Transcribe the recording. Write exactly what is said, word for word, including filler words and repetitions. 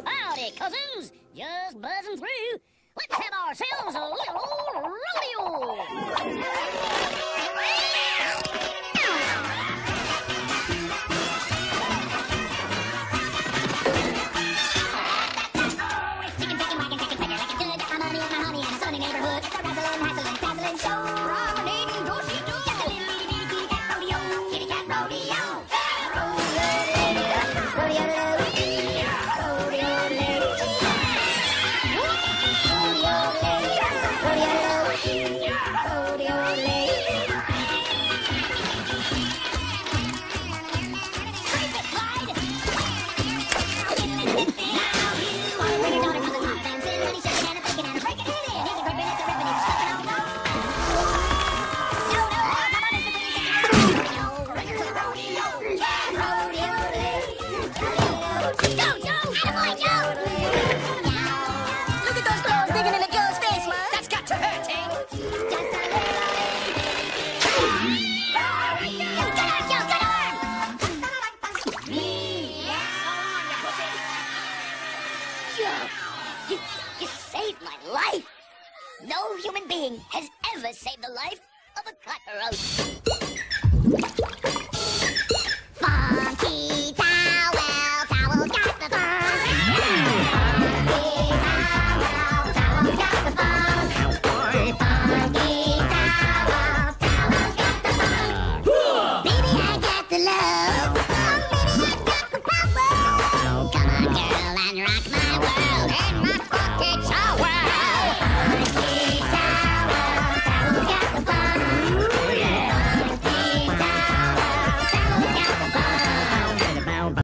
Howdy, cousins. Just buzzing through. Let's have ourselves a little old rodeo. You, you saved my life. No human being has ever saved the life of a cockroach.